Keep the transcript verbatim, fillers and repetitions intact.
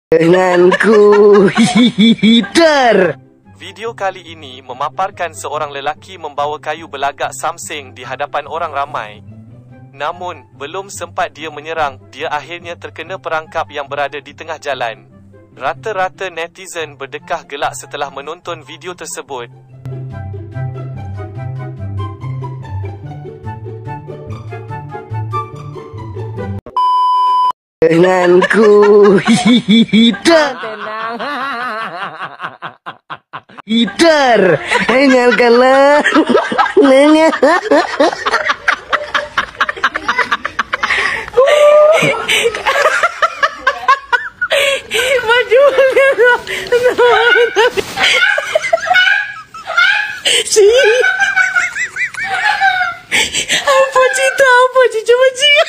Denganku hider. Video kali ini memaparkan seorang lelaki membawa kayu belagak samseng di hadapan orang ramai. Namun, belum sempat dia menyerang, dia akhirnya terkena perangkap yang berada di tengah jalan. Rata-rata netizen berdekah gelak setelah menonton video tersebut. Denganku hider. Tenang. Hider. Dengarkanlah. Dengar. Maju. Si. Apa cerita apa cerita macam